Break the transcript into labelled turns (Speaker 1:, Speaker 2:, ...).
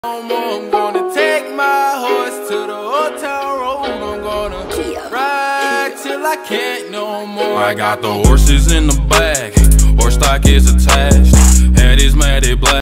Speaker 1: No more, I'm gonna take my horse to the old town road. I'm gonna ride till I can't no more. I got the horses in the back, horse stock is attached, head is matted black.